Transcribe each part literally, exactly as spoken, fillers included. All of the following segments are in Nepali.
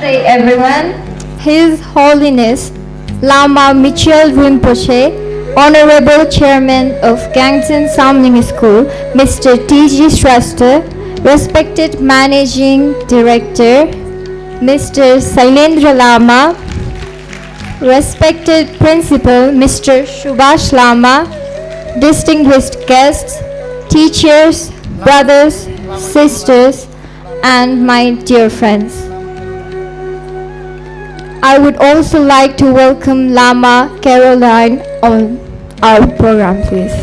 Namaste everyone. His Holiness Lama Michele Rinpoche, Honorable Chairman of Gangchen Samling School, Mister T G Shrestha, respected Managing Director, Mister Sailendra Lama, respected Principal, Mister Subhash Lama, distinguished guests, teachers, brothers, sisters, and my dear friends. I would also like to welcome Lama Caroline on our program, please.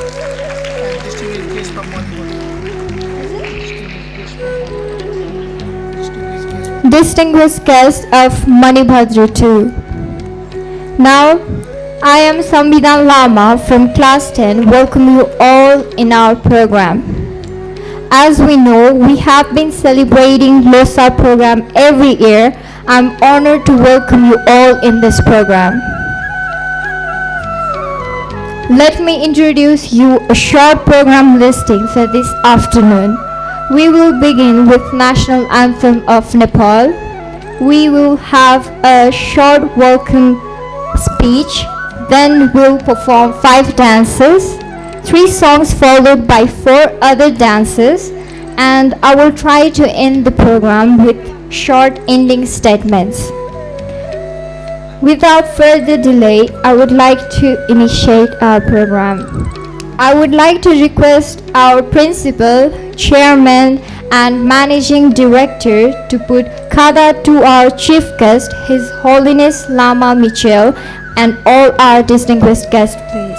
Distinguished guest of Manibhadra too. Now, I am Samvidhan Lama from class ten, welcome you all in our program. As we know, we have been celebrating Losar program every year. I'm honored to welcome you all in this program. Let me introduce you a short program listing for this afternoon. We will begin with National Anthem of Nepal. We will have a short welcome speech. Then we'll perform five dances, three songs followed by four other dances, and I will try to end the program with short ending statements. Without further delay, I would like to initiate our program. I would like to request our Principal, Chairman, and Managing Director to put Khada to our Chief Guest, His Holiness Lama Michele, and all our distinguished guests, please.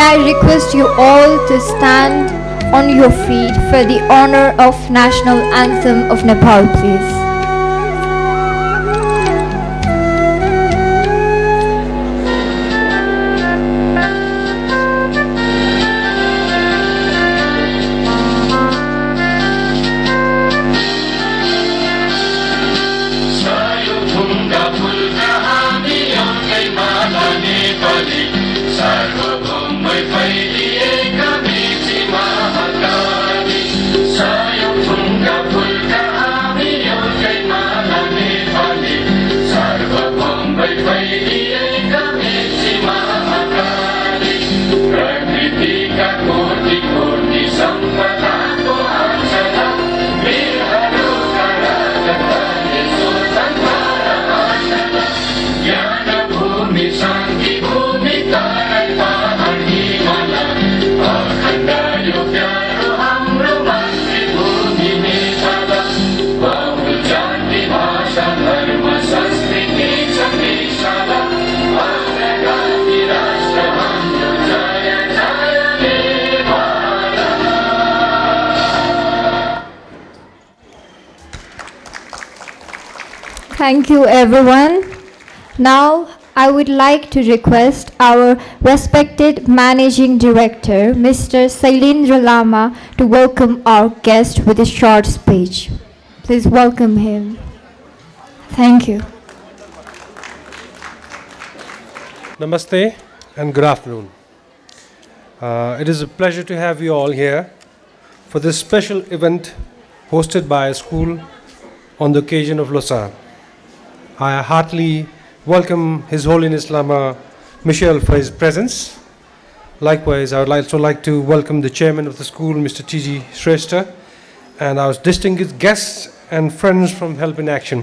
I request you all to stand on your feet for the honor of National Anthem of Nepal, please. Thank you, everyone. Now, I would like to request our respected Managing Director, Mister Shailendra Lama, to welcome our guest with a short speech. Please welcome him. Thank you. Namaste and good afternoon. Uh, it is a pleasure to have you all here for this special event hosted by a school on the occasion of Losar. I heartily welcome His Holiness Lama Michele for his presence. Likewise, I would also like to welcome the chairman of the school, Mister T G Shrestha, and our distinguished guests and friends from Help in Action.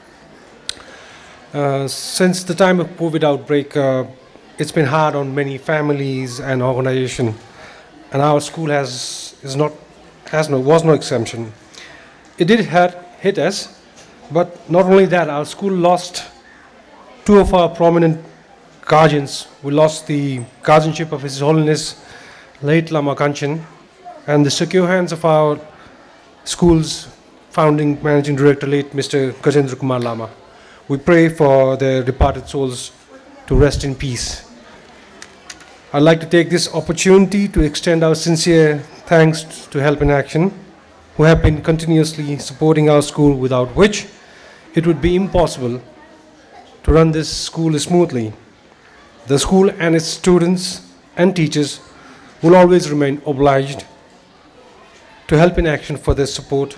Uh, since the time of COVID outbreak, uh, it's been hard on many families and organizations, and our school has is not has no was no exemption. It did hurt, hit us. But not only that, our school lost two of our prominent guardians. We lost the guardianship of His Holiness late Lama Gangchen and the secure hands of our school's founding managing director, late Mister Gajendra Lama. We pray for their departed souls to rest in peace. I'd like to take this opportunity to extend our sincere thanks to Help in Action, who have been continuously supporting our school, without which it would be impossible to run this school smoothly. The school and its students and teachers will always remain obliged to Help in Action for their support.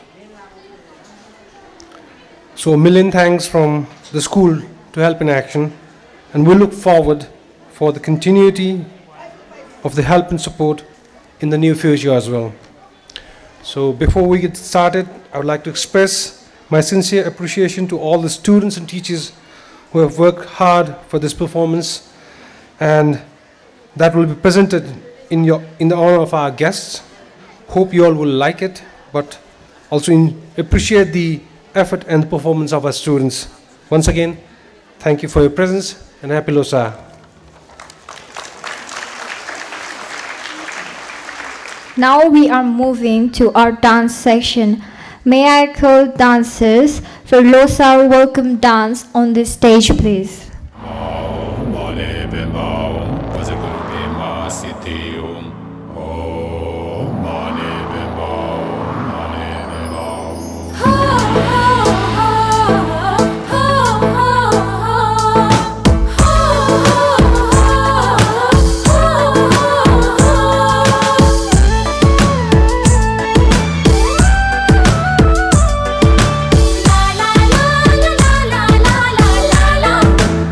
So a million thanks from the school to Help in Action, and we look forward for the continuity of the help and support in the near future as well. So before we get started, I would like to express my sincere appreciation to all the students and teachers who have worked hard for this performance, and that will be presented in, your, in the honor of our guests. Hope you all will like it, but also in, appreciate the effort and the performance of our students. Once again, thank you for your presence, and happy Losar. Now we are moving to our dance section. May I call dancers for Losar welcome dance on the stage, please. La la la la la la la la la.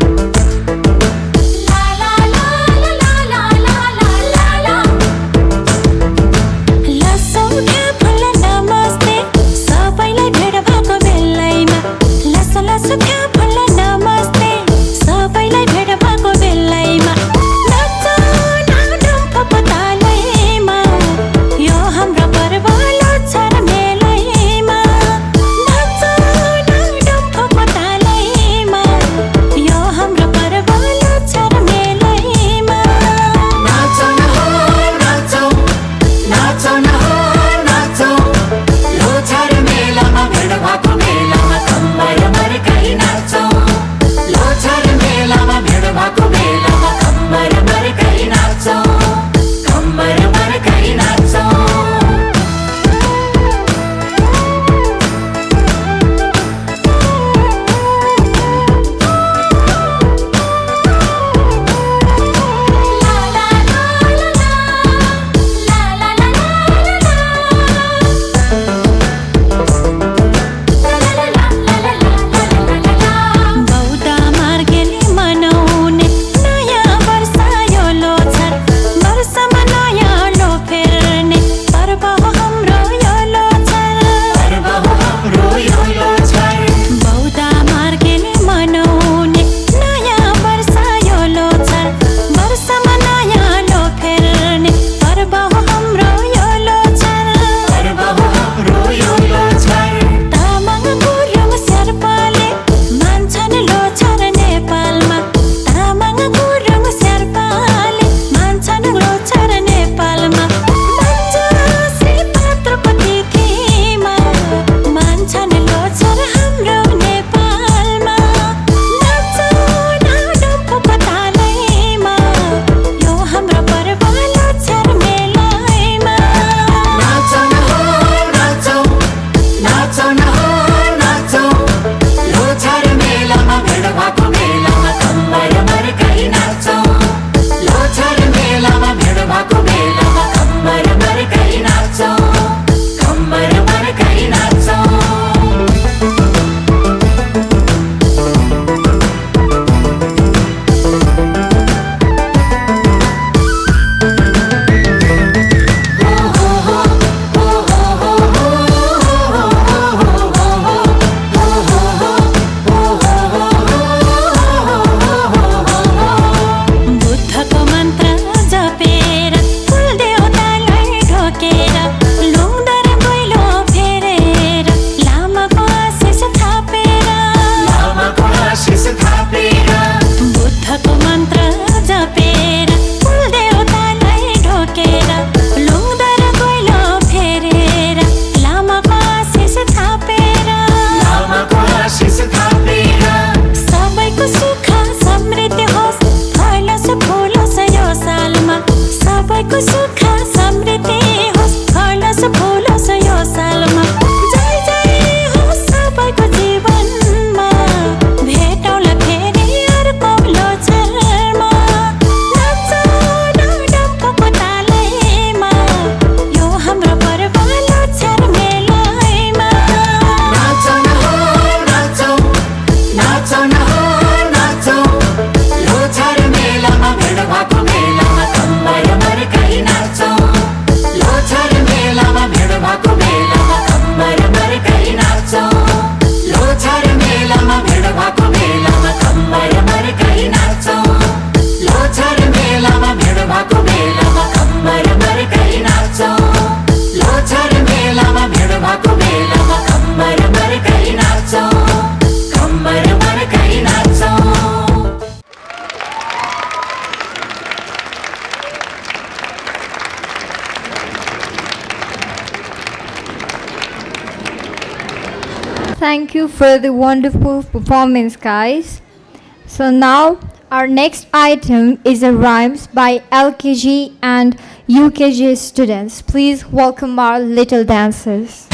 Thank you for the wonderful performance, guys. So now our next item is a rhymes by L K G and U K G students. Please welcome our little dancers.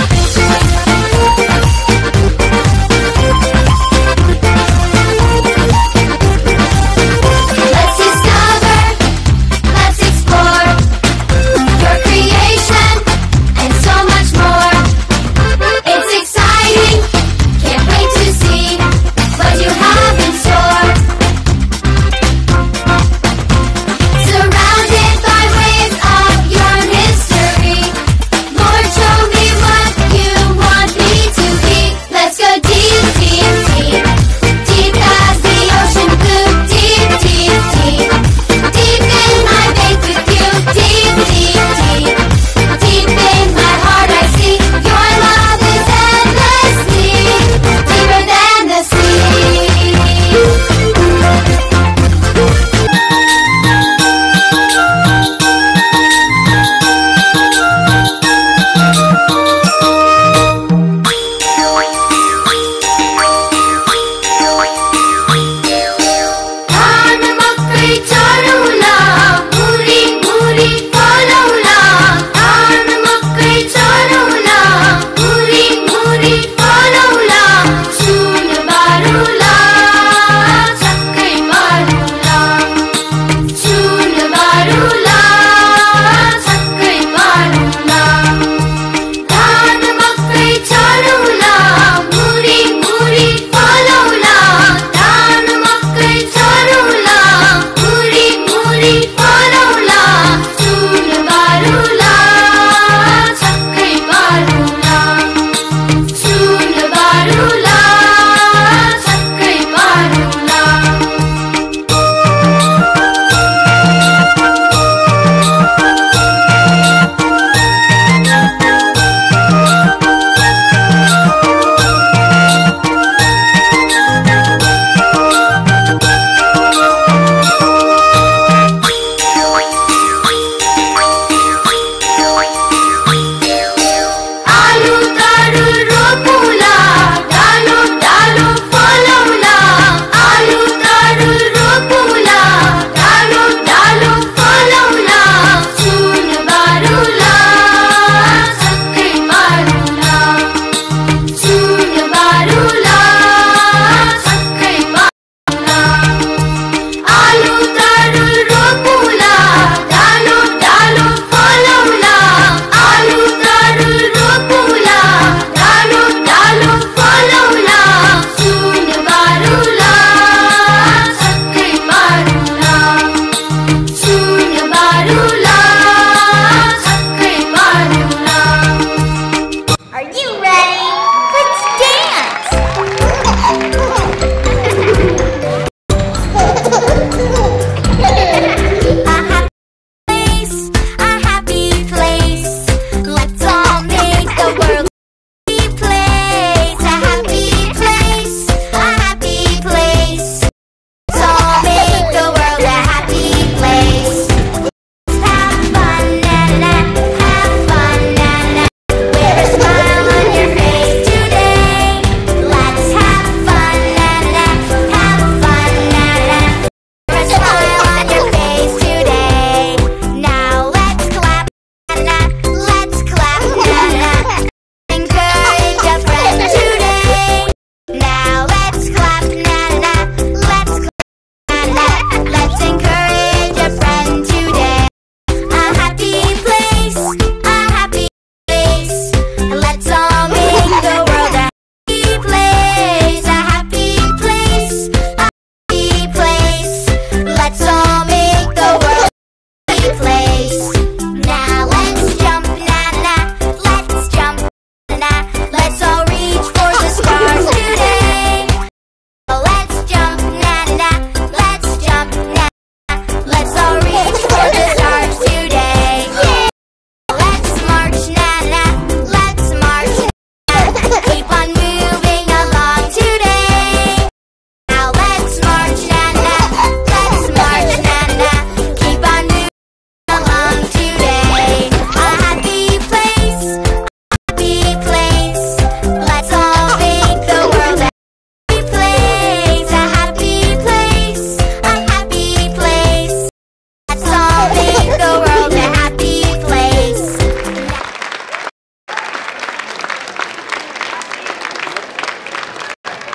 Let's discover, let's explore your creation and so much more. It's exciting, can't wait to see what you have in store. Surrounded by waves of your mystery, Lord, show me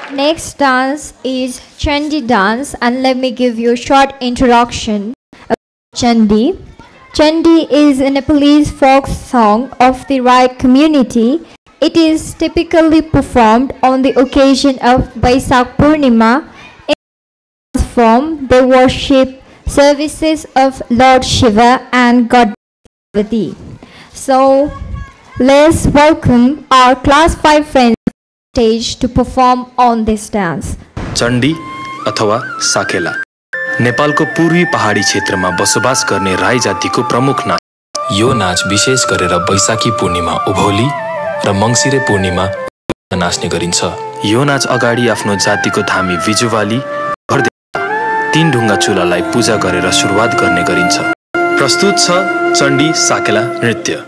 Next dance is Chandi dance, and let me give you a short introduction of Chandi. Chandi is a Nepalese folk song of the Rai community. It is typically performed on the occasion of Baisak Purnima. In this form, they worship services of Lord Shiva and God Parvati. So, let's welcome our class five friends on stage to perform on this dance. Chandi अथवा साकेला नेपालको पूर्वी पहाडी क्षेत्रमा बसोबास गर्ने राई जातिको प्रमुख नाच। यो नाच विशेष गरेर बैशाखी पूर्णिमा उभौली र मङ्सिरे पूर्णिमा नाच्ने गरिन्छ। यो नाच अगाडि आफ्नो जातिको धामी विजुवाली घर तीन ढुङ्गा चुलालाई पूजा गरेर सुरुवात गर्ने गरिन्छ। प्रस्तुत छ चण्डी साकेला नृत्य।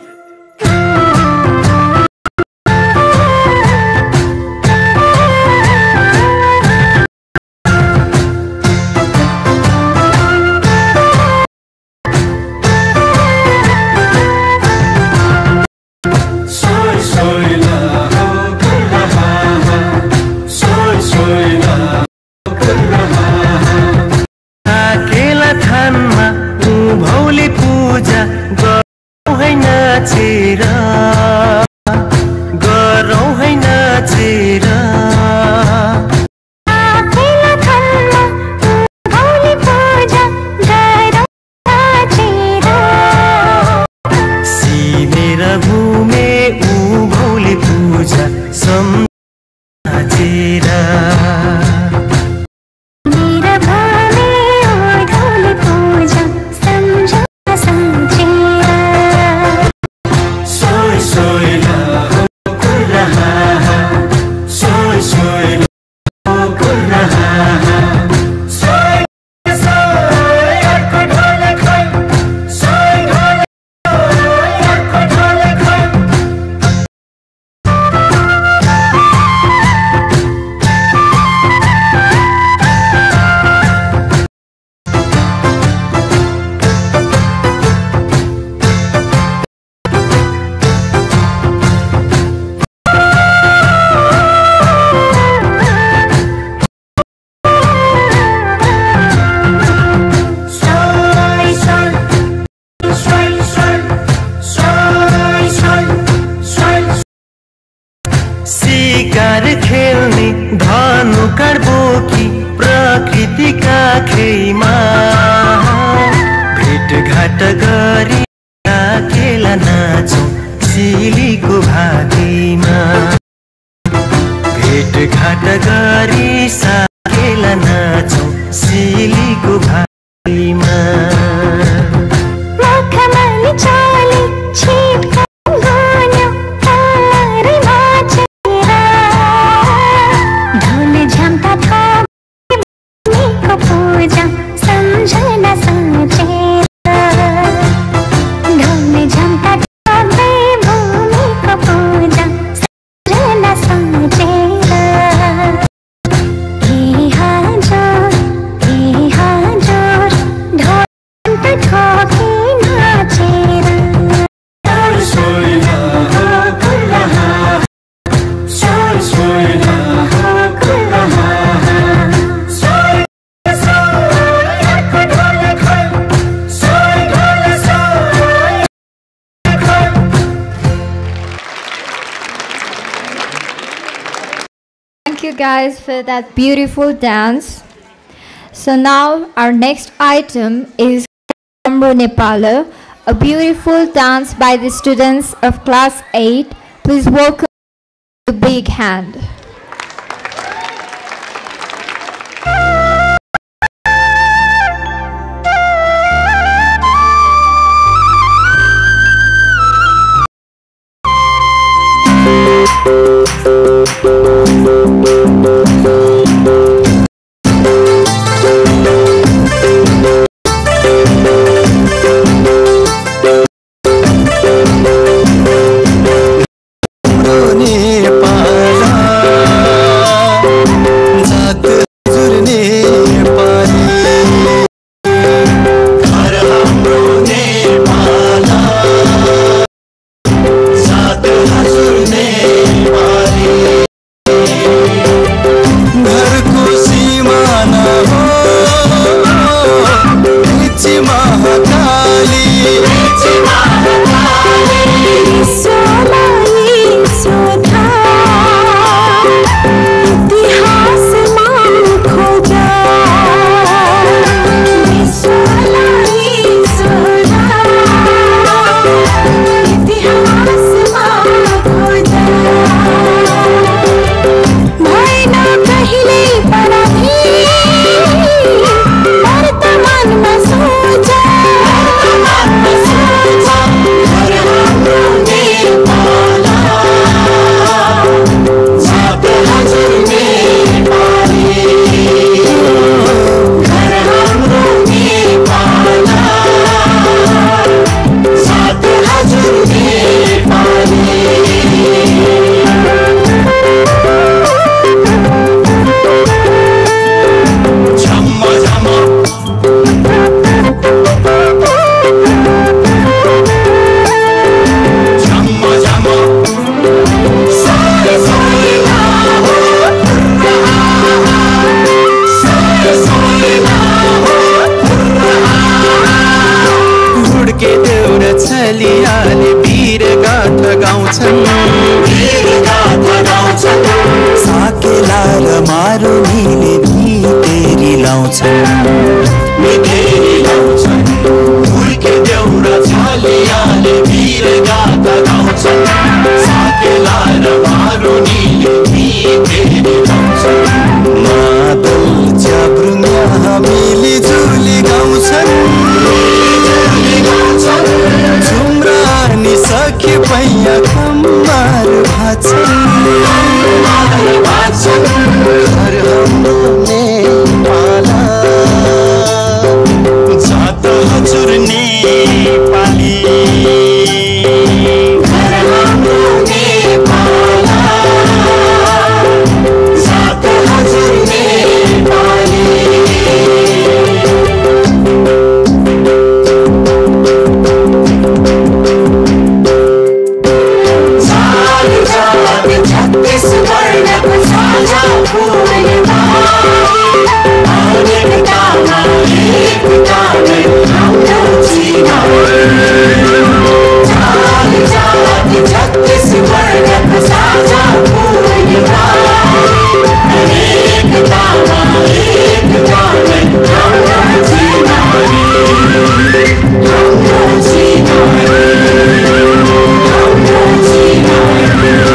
Thank you guys for that beautiful dance. So now our next item is Kamro Nepala, a beautiful dance by the students of class eight. Please welcome the big hand. गाउँछन् साकेला र मारुनीले भितेरी लाउँछन् हुर्के देउरा छालियाले वीर गाथा गाउँछन् साकेला र मारुनीले भितेरी लाउँछन् मादल च्याब्रुङ्गा मिली जुली गाउँछन् झुम्रानी सखी पैया कम्मार भाछन् घर हाम्रो नेपाला जात हजुर नेपाली घर हाम्रो नेपाला जात हजुर नेपाली छत्तीस वर्णको साझा भूमिमा अनेकतामा एकतामै हाम्रो जीवन जाति जाति छत्तीस वर्णको साझा भूमिमा अनेकतामा एकतामै हाम्रो जीवन हाम्रो जीवन हाम्रो जीवन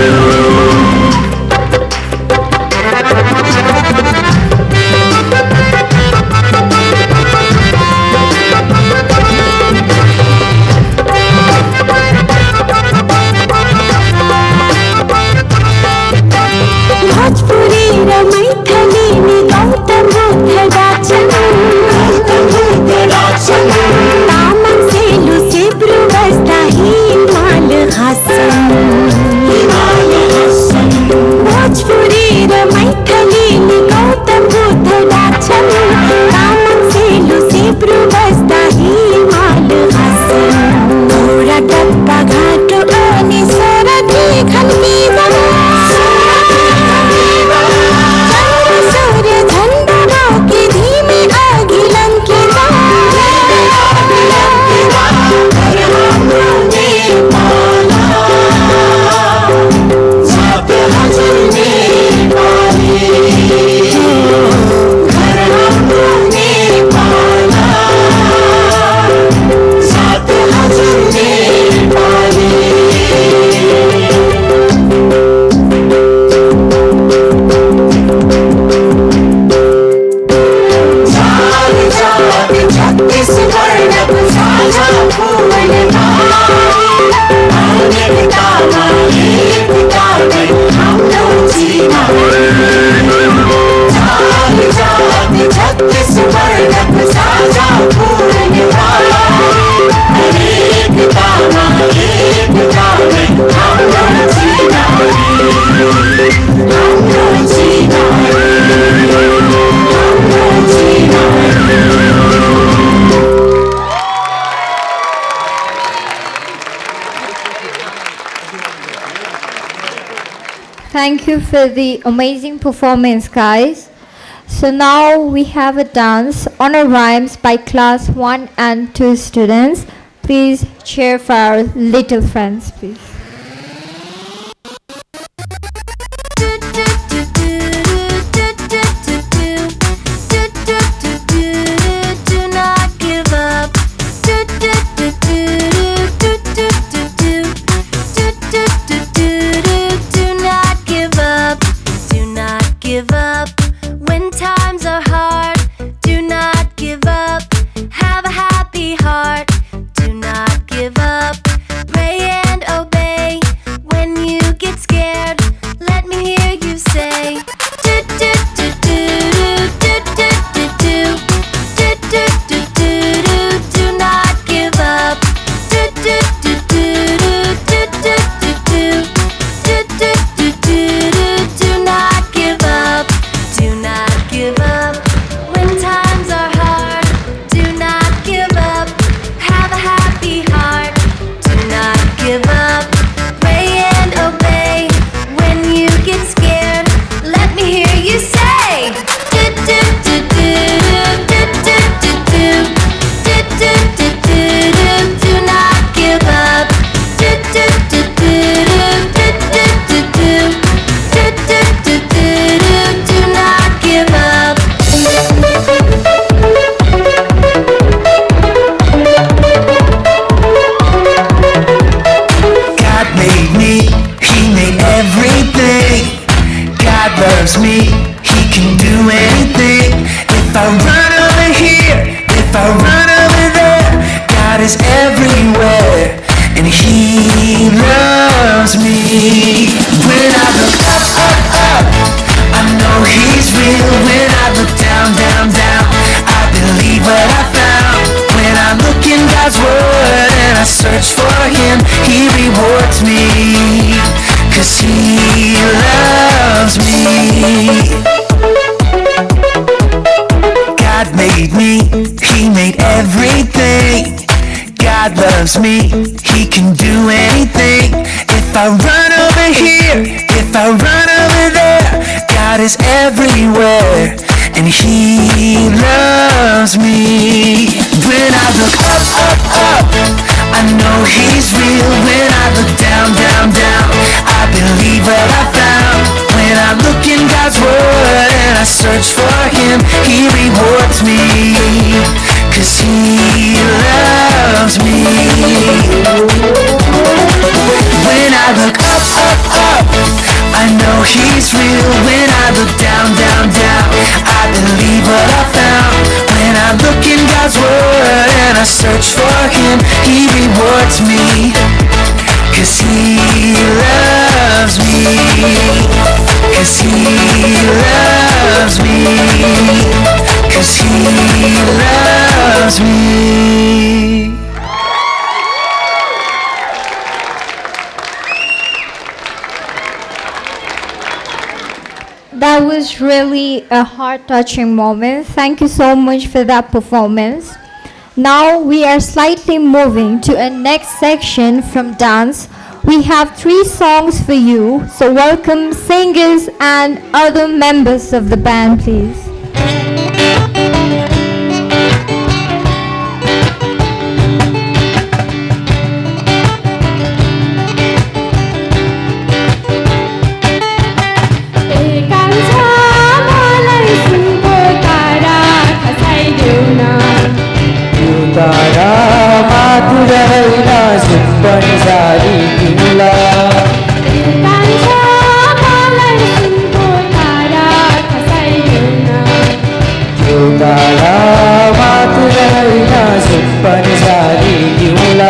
Thank you for the amazing performance, guys. So now we have a dance on a rhymes by class one and two students. Please cheer for our little friends, please. Do not give up. Give up when times are hard. Do not give up. Have a happy heart. Do not give up. Pray and obey. loves me, He can do anything. If I run over here, if I run over there, God is everywhere, and He loves me. When I look up, up, up, I know He's real. When I look down, down, down, I believe what I found. When I look in God's Word and I search for Him, He rewards me, 'cause He loves me. God made me, He made everything. God loves me, He can do anything. If I run over here, if I run over there, God is everywhere, and He loves me. When I look up, up, up, I know He's real. When I look down, down, down, I believe what I found. When I look in God's Word and I search for Him, He rewards me, 'cause He loves me. When I look up, up, up, I know He's real. When I look down, down, down, I believe what I found. When I look in God's Word and I search for Him, He rewards me, 'cause He loves me, 'cause He loves me, 'cause He loves me. That was really a heart-touching moment. Thank you so much for that performance. Now we are slightly moving to a next section from dance. We have three songs for you, so welcome singers and other members of the band, please. तारा मात्र होइन सुपन सारी तिमला तारा मात्र होइन सुपन सारी तिमला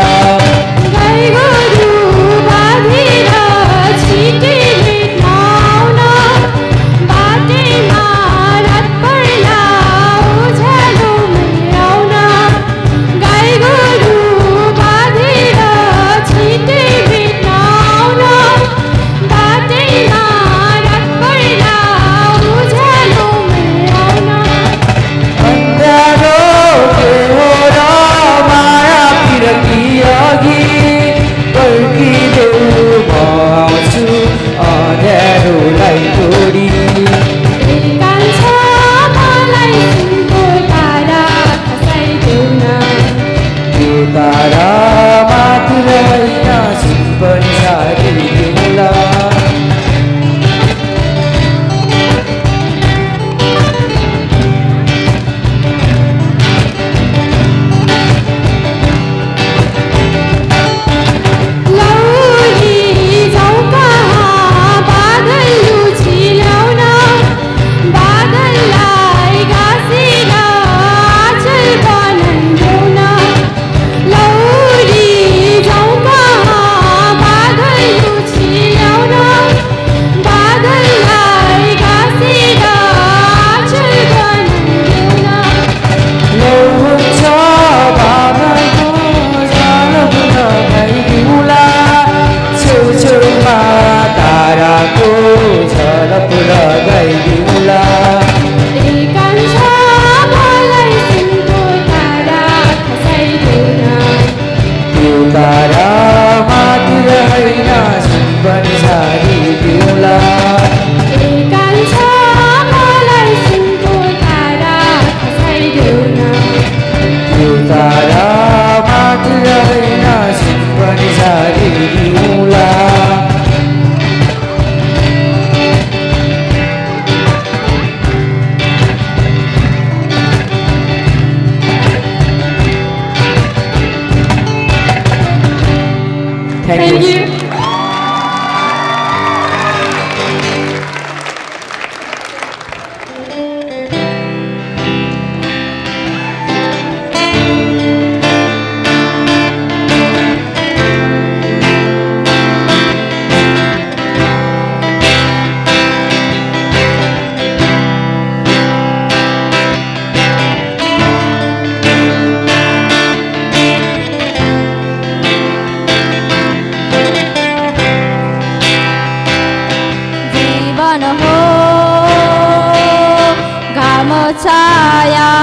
छाया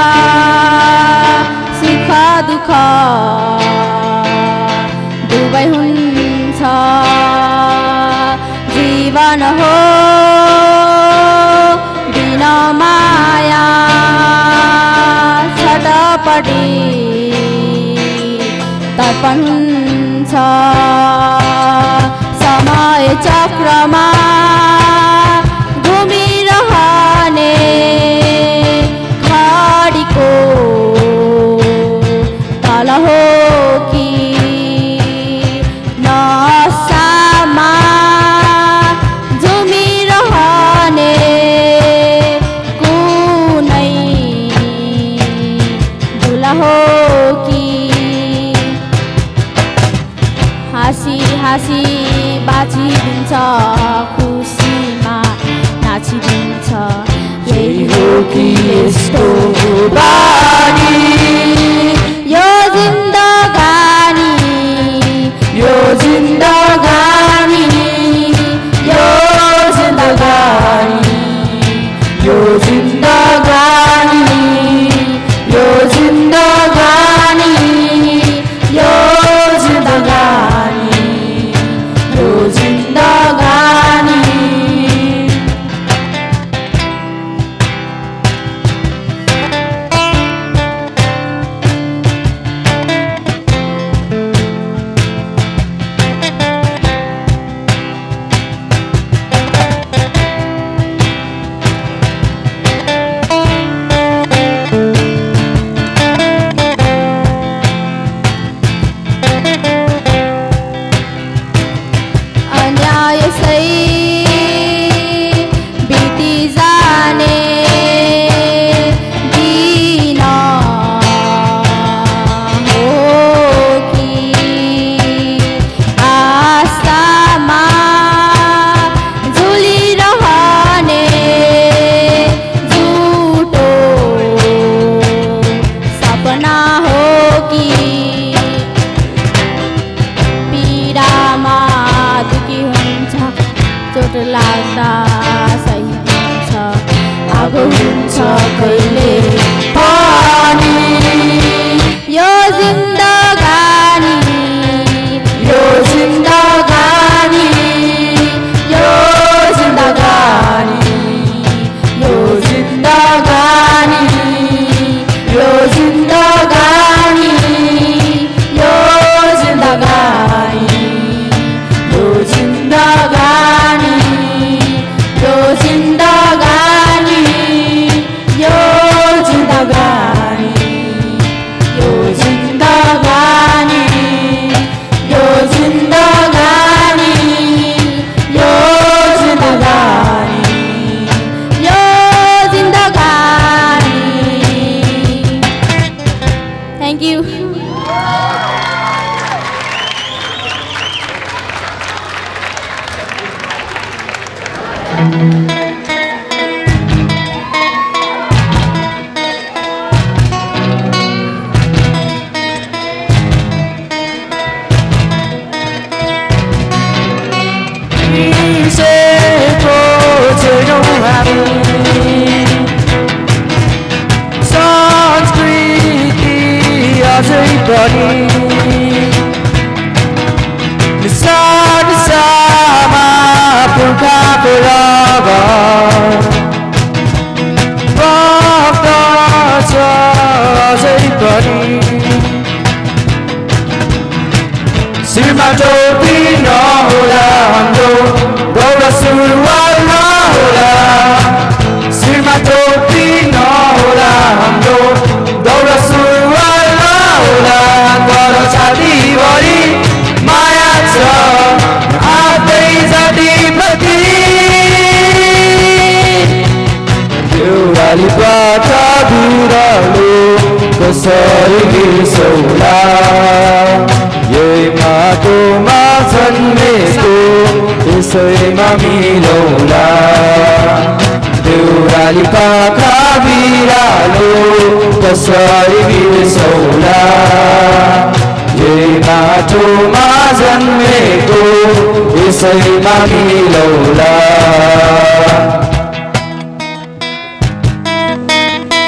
सुख दुःख दुबै हुन्छ जीवन हो बिना माया छटपटी तर्पण हुन्छ समय चक्रमा घुमिरहने घडीको तल हो कि नसामा झुमिरहने कुनै दुला हो कि हाँसी हाँसी बाँचिदिन्छ खुसीमा नाचिदिन्छ यही हो कि यस्तो बानी यो जिन्दगानी यो जिन्दगानी यो जिन्दगानी यो जिन्दगानी यो जिन्दगानी यो जिन्दगानी यो जिन्दगानी अन्याय सही बीती जाने दिन हो कि आस्थामा झुलिरहने झुटो सपना हो कि पीडामा दुखी हुन्छ चोट लाग्दा सही हुन्छ आगो हुन्छ कहिले पनि यो जिन्दगानी यो जिन्दगानी यो जिन्दगानी यो जिन्दगानी यो जिन्दगानी यो जिन्दगानी यो जिन्दगानी यो जिन्दगानी यो जिन्दगानी यो जिन्दगानी यो जिन्दगानी यो जिन्दगानी यो जिन्दगानी थ्याङ्क यू सेको छैनौ हामी संस्कृति अझै पनि निसामा पुर्खाको रगत बग्दछ अझै पनि शिरमा टोपी नहोला हाम्रो दौरा सुरुवाल नहोला शिरमा टोपी नहोला हाम्रो दौरा सुरुवाल नहोला तर छातीभरि माया छ आफ्नै जातिप्रति देउरालीबाट बिरालो कसरी बिर्सौला यही माटोमा जन्मेको त्यसैमा मिलौला देउराली पाखा बिरालो कसरी बिर्सौला यही माटोमा जन्मेको त्यसैमा मिलौला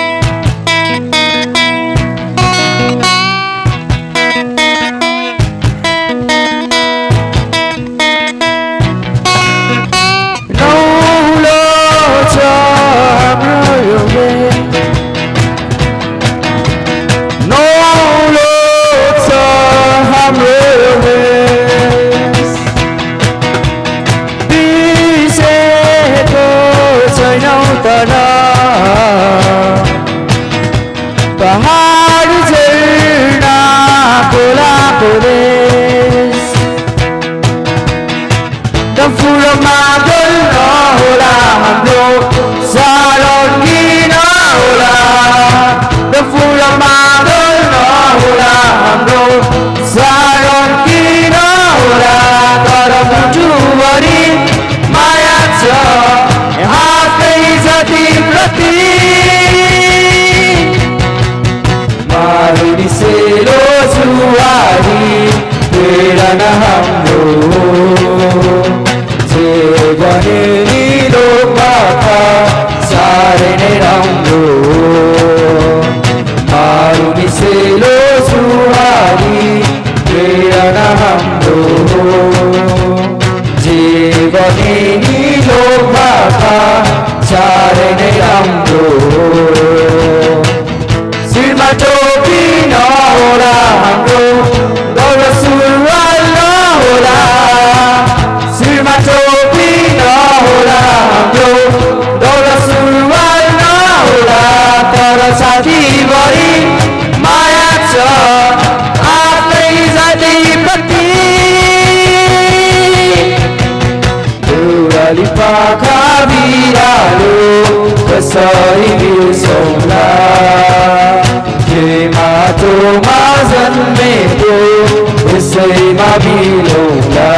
कसरी बिर्सौला जे माटोमा जन्मेको यसैमा बिलौला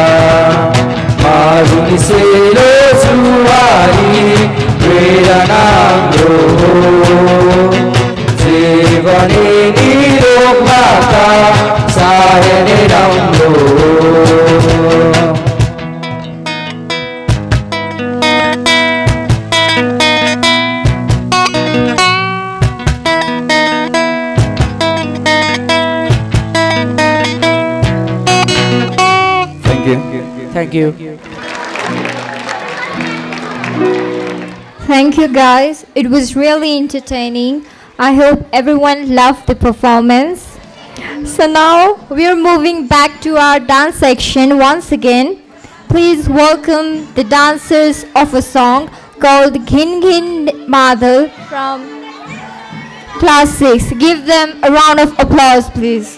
मारुनी सेलो जुवारी प्रेरणा हाम्रो जीवनी निरोगबाट साह्रै नै राम्रो Thank you. Thank you guys. It was really entertaining. I hope everyone loved the performance. So now we are moving back to our dance section once again. Please welcome the dancers of a song called Gangchen Madal from class six. Give them a round of applause, please.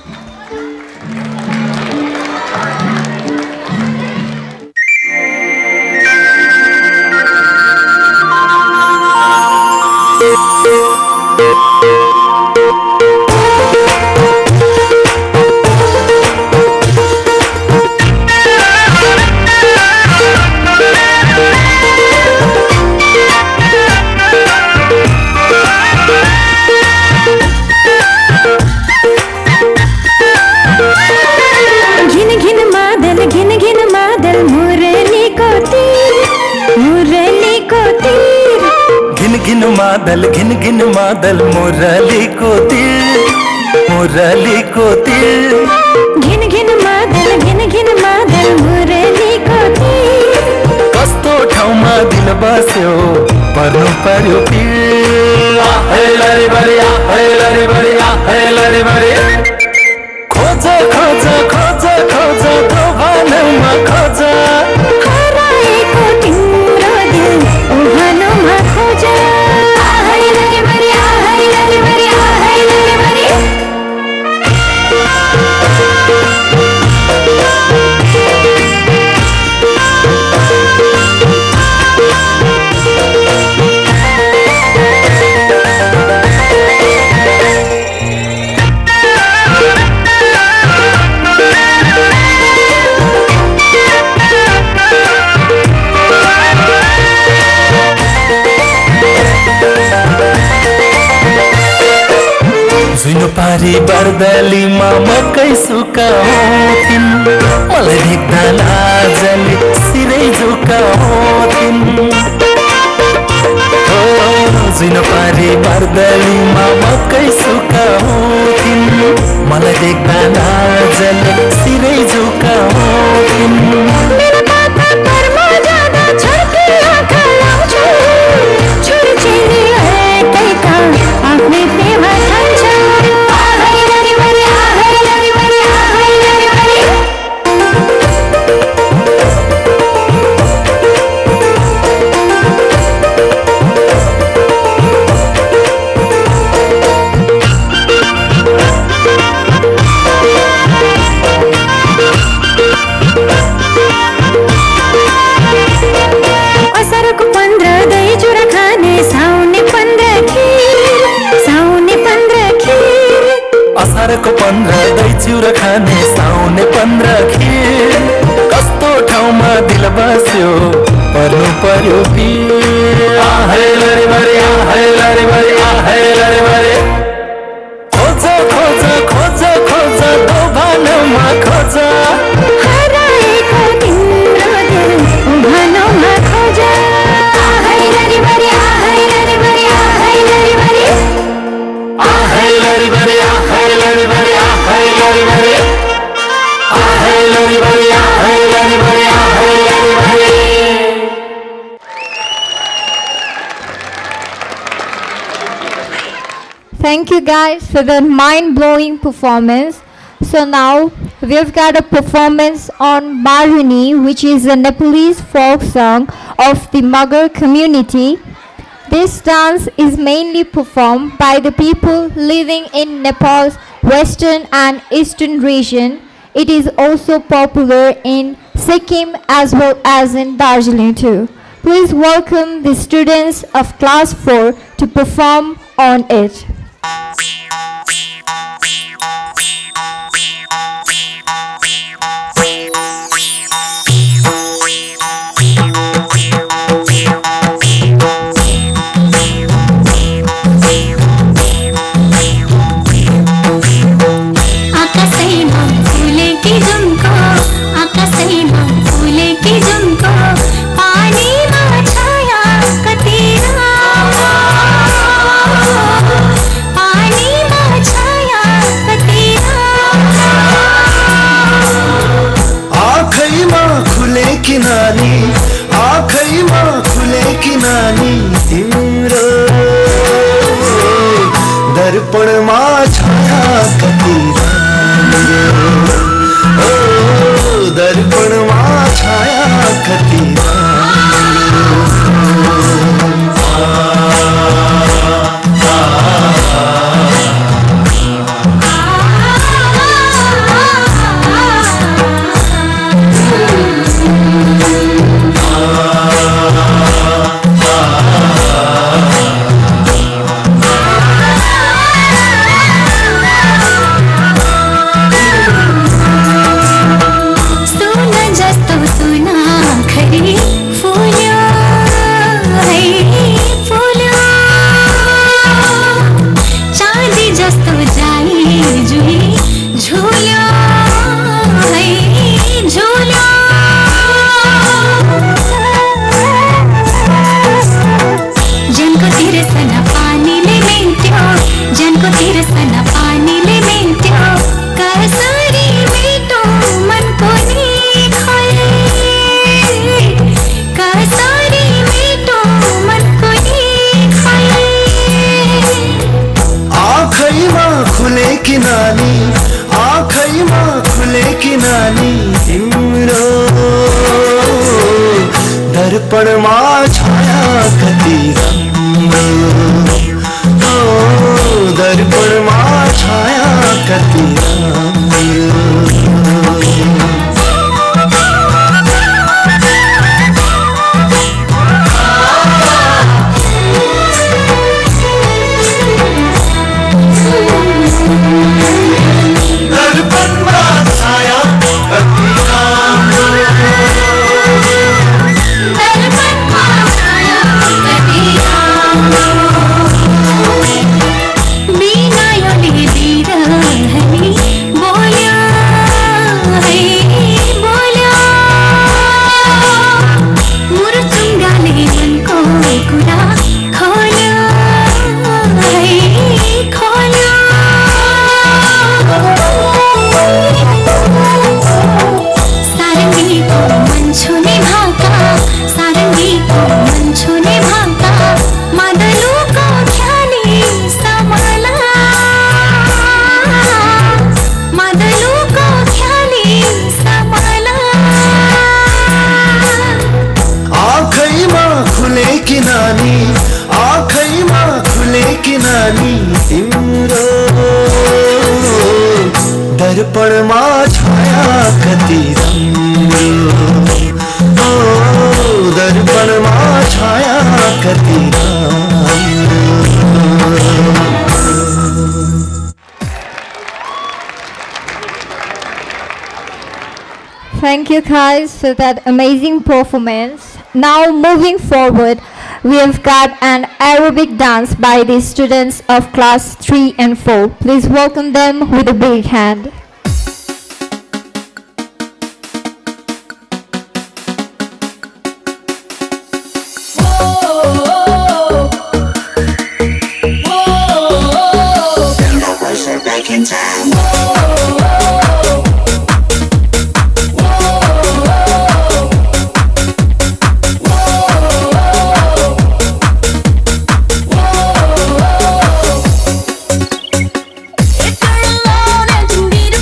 घिन मादल घिन घिन मादल मुरलीको तीर मुरलीको तीर घिन घिन मादल घिन घिन मादल मुरलीको तीर कस्तो ठाउँमा दिल बस्यो पर्नु पर्यो पीर हे लरी बरी हे लरी बरी हे लरी बरी खोज खोज खोज खोज तो भनमा खोज हराएको तिम्रो दिल उभानमा खोज जुनो पारी बर्दलीमा मकै सुकाउँथिन् मलाई देख्दा लाजले सिरै झुकाउँथिन् जुनो पारी बर्दलीमा मकै सुकाउँथिन् मलाई देख्दा लाजले सिरै झुकाउँथिन् मेरो माथा परमा जाँदा छर्के आँखा लाउँछु छोरी चेली हरेकैका आफ्नै प्रेमा ठान्छ असारको पन्ध्र दही चिउरा खाने साउने पन्ध्र खिर कस्तो ठाउँमा दिल बस्यो पर्नु पर्यो पीर हे लरी बरी हे लरी बरी हे लरी बरी खोज खोज खोज खोज दोभानमा खोज हराएको तिम्रो दिल उभानमा खोज हे लरी बरी हे लरी बरी हे लरी बरी हे लरी बरी हे लरी बरी हे लरी बरी हे लरी बरी हे लरी बरी हे लरी बरी Thank you guys for the mind-blowing performance. So now we've got a performance on Baruni, which is a Nepalese folk song of the Magar community. This dance is mainly performed by the people living in Nepal's western and eastern region. It is also popular in Sikkim as well as in Darjeeling too. Please welcome the students of class four to perform on it. दर्पणमा छाया कति ओ दर्पणमा छाया कति दर्पणमा छाया कति ओ दर्पणमा छाया कति दर्पणमा छाया कति ओ दर्पणमा छाया कति Thank you guys for that amazing performance. Now moving forward, we have got an aerobic dance by the students of class three and four. Please welcome them with a big hand. If you're alone and you need a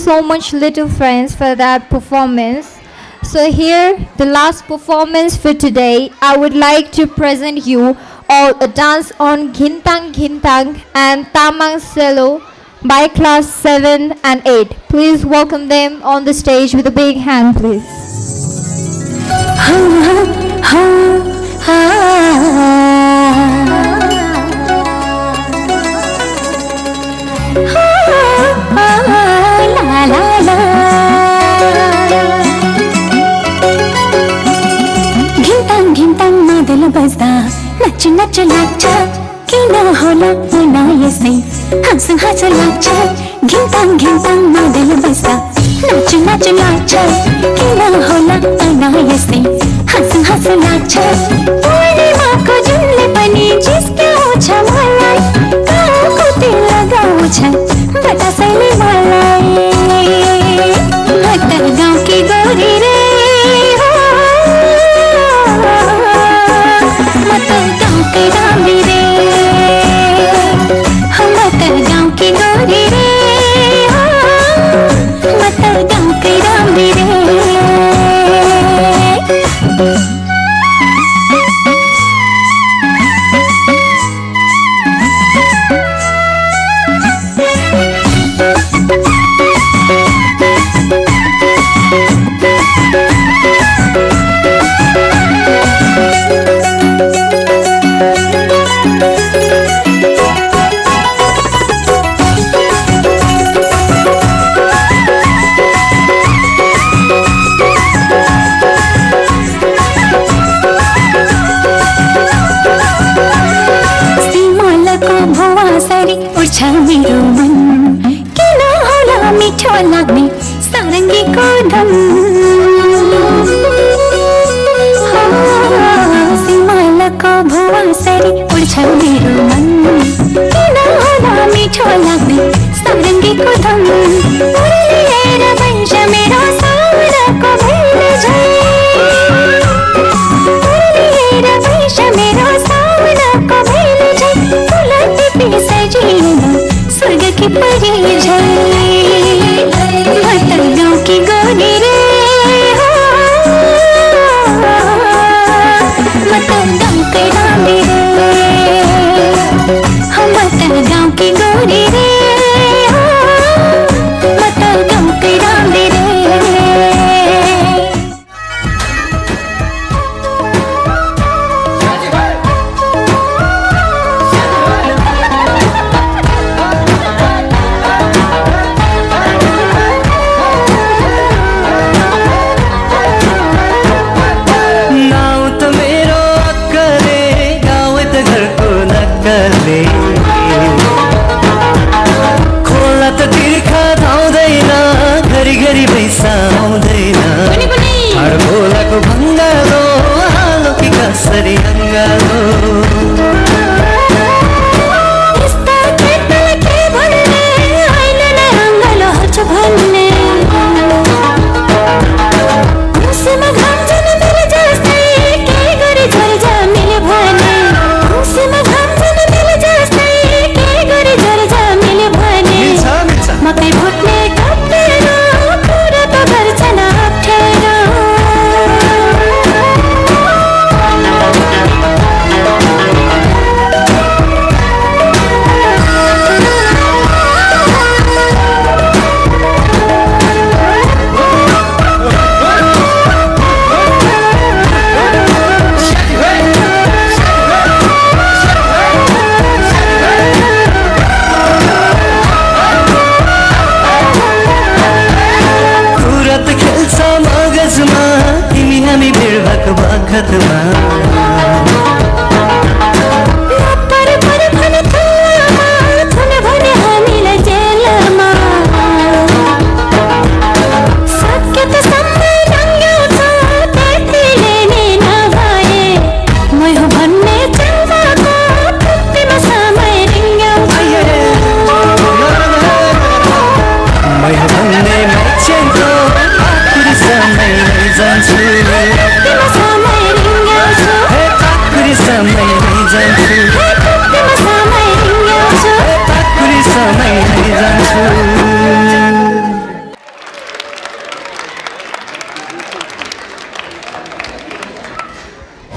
so much little friends for that performance. So here, the last performance for today, I would like to present you all a dance on Gintang Gintang and Tamang Selo by class seven and eight. Please welcome them on the stage with a big hand, please. घिंताङ घिंताङ मादल बज्दा नच नच लाग्छ किन होला मना यसै हाँस हाँस लाग्छ घिंताङ घिंताङ मादल बज्दा नच नच लाग्छ किन होला मना यसै हाँस हाँस लाग्छ पूर्णिमाको जुनले पनि जिस्क्याउँछ मलाई गाउँको तिल लगाउँछ बतासैले मलाई भक्त गाउँकी गोरी रे मत गाउँकै राम्री रे मत गाउँकी गोरी रे मत गाउँकै राम्री रे मेरो मन किन होला मिठो लाग्ने सारङ्गीको धन सिमालको भुवासरी उड्छ मेरो मन किन होला मिठो लाग्ने सारङ्गीको धन उडेर बन्छ मेरो साराको भैल झै उडेर बन्छ मेरो साराको भैल झै फुल टिपी सजिएन स्वर्ग की परी झै भक्त गाउँकी गोरी रे मत गाउँकै राम्री रे मत गाउँकी गोरी रे मत गाउँकै राम्री रे खोला त तिर्खा धाउँदैन घरि घरि पैसा आउँदैन हर भोलाको भङ्गालो हालो कि कसरी अङ्गालो यस्ता केटालाई के भन्ने होइन नै अङ्गालो हर्छ भन्ने खुसीमा घाम झन् मिले जस्तै के गरी झर्झ मिल्यो भने खुसीमा घाम झन् मिले जस्तै के गरी झर्झ मिल्यो भने मकै फुट्ने कप्टेरो कुरा त गर्छ न अप्ठ्यारो तिमी हामी भिड भएको बखतमा पर पर भने थुलामा थुन भने हामीलाई जेलमा सत्य त सबै रङ्ग्याउँछ त्यतिले नि नभए मै हो भन्ने जन्मको खुट्टीमा समय रिङ्ग्याउँछ मै हो भन्ने मान्छेको आखिरी समय जान्छु खुट्टीमा समय रिङ्ग्याउँछ आखिरी समय जान्छु खुट्टीमा समय रिङ्ग्याउँछ आखिरी समय जान्छु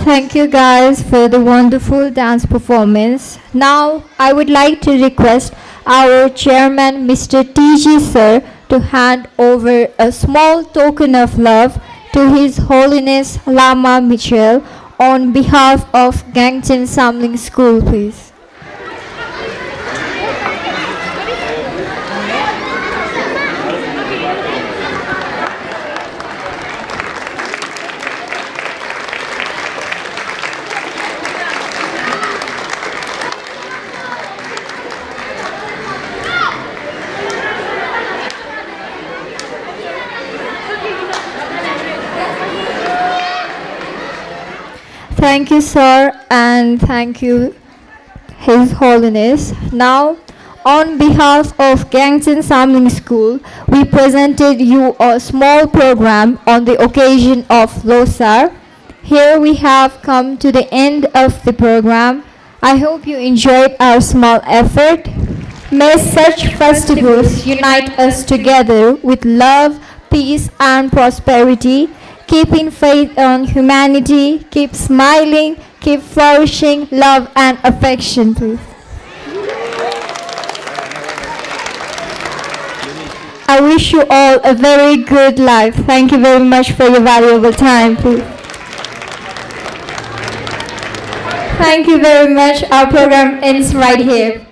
Thank you guys for the wonderful dance performance. Now I would like to request our chairman Mister T G sir to hand over a small token of love to His Holiness Lama Michele on behalf of Gangchen Samling School, please. Thank you, sir, and thank you, His Holiness. Now, on behalf of Gangchen Samling School, we presented you a small program on the occasion of Losar. Here we have come to the end of the program. I hope you enjoyed our small effort. May such festivals unite us together with love, peace, and prosperity. Keeping faith on humanity, keep smiling, keep flourishing, love and affection, please. I wish you all a very good life. Thank you very much for your valuable time, please. Thank you very much. Our program ends right here.